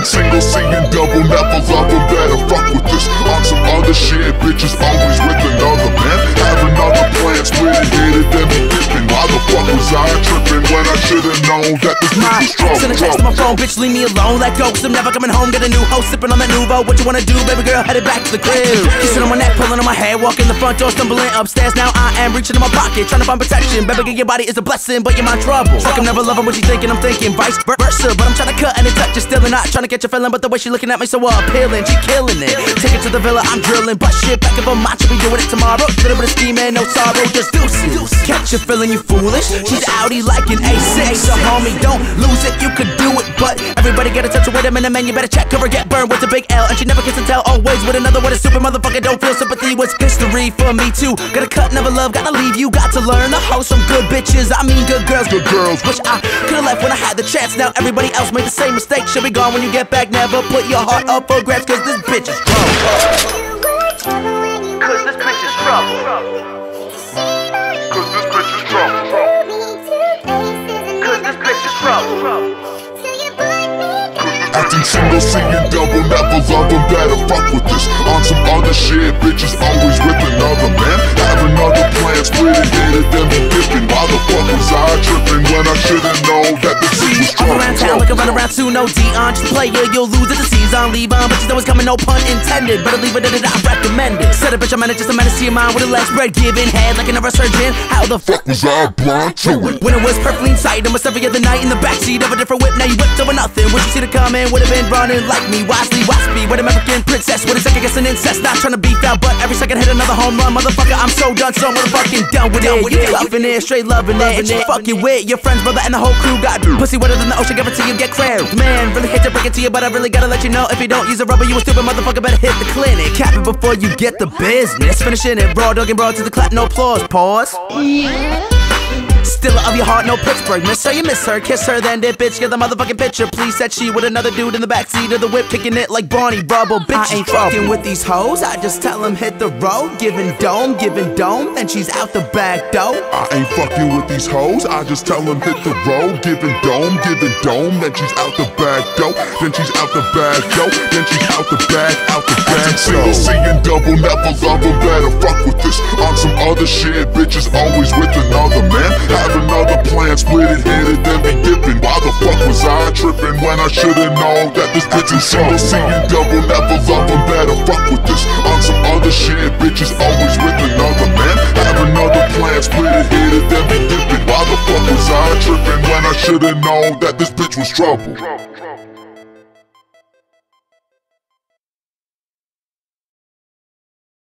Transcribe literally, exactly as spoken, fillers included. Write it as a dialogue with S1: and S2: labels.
S1: single, seeing double, never love them, better fuck with this. On some other shit, bitches always with another man. Have another plan, split it, hit it, then be dipping. Why the fuck was I tripping when I should've known that this bitch was trouble?
S2: Send a text to my phone, bitch, leave me alone. Let go, cause I'm never coming home. Get a new host, sipping on that Nuvo. What you wanna do, baby girl? Headed back to the crib. Kissing on my neck, pulling on my hair, walking the front door, stumbling upstairs. Now I am reaching in my pocket, trying to find protection. Baby girl, your body is a blessing, but you're my trouble. Fuck, I'm never loving what you thinking, I'm thinking vice versa. But I'm trying to cut and touch you still, and not trying to get your feeling. But the way she looking at me so appealing, she killing it. Take it to the villa, I'm drilling, but shit back if I'm macho, we doing it tomorrow. Little bit of scheming, no sorrow, just deuces. Catch you feeling you foolish. She's outie like an A six, so homie, don't lose it. You could do it, but everybody get in touch with a minute, man. You better check her or get burned with a big L. And she never kiss and tell, always with another one. A super motherfucker, don't feel sympathy. What's history for me too? Gotta cut, never love, gotta leave. You got to learn the hoes from good bitches. I mean good girls, good girls. Wish I could've left when I had the chance. Now everybody else made the same mistake. She'll be gone when you get back. Never put your heart up for grabs, cause this bitch is trouble. Cause this bitch is trouble.
S1: Cause this bitch is trouble.
S2: Cause this bitch is trouble.
S1: Acting single, seeing double, never love them, better fuck with this. On some other shit, bitches always with another man. Have another plan, split it, hit it, then be dipping. Why the fuck was I tripping when I should've known that this bitch was trouble?
S2: All around town like a run around two, no Dion. Just a player, you'll lose it, the season, leave on. But you know it's coming, no pun intended. Better leave it in it, I recommend it. Said a bitch, I'm in it, just a menace to your mind. With a less bread, giving head like a neurosurgeon. How the fuck
S1: was I blind to it?
S2: When it was perfectly inside, almost every other night in the backseat of a different whip. Now you whipped over nothing. Would you see the comment? Would've been running like me, wisely, waspy. With an American princess, with a second guess an incest. Not trying to beef out, but every second hit another home run. Motherfucker, I'm so done, so motherfucking done with it. You loving it, straight loving it. You fucking with your friends, brother, and the whole crew got pussy wetter than the ocean. Give it to you, get crammed. Man, really hate to break it to you, but I really gotta let you know. If you don't use a rubber, you a stupid motherfucker. Better hit the clinic. Cap it before you get the business. Finishing it raw, dog and broad to the clap, no applause. Pause. Still of your heart, no Pittsburgh. Miss her, you miss her. Kiss her, then dip, bitch. Get the motherfucking picture. Please, said she with another dude in the backseat of the whip, kicking it like Barney Rubble. Bitch, I ain't fucking with these hoes. I just tell them hit the road. Giving dome, giving dome. Then she's out the back door.
S1: I ain't fucking with these hoes. I just tell them hit the road. Giving dome, giving dome. Then she's out the back door. Then she's out the back door. Then she's out the back, out the back. Single, seeing double, never love them, better fuck with this. On some other shit, bitches always with another man. Have another plan, split it, hit it, then be dipping. Why the fuck was I tripping when I should've known that this bitch is single, seeing double, never love them, better fuck with this. On some other shit, bitches always with another man. Have another plan, split it, hit it, then be dipping. Why the fuck was I tripping when I should've known that this bitch was trouble?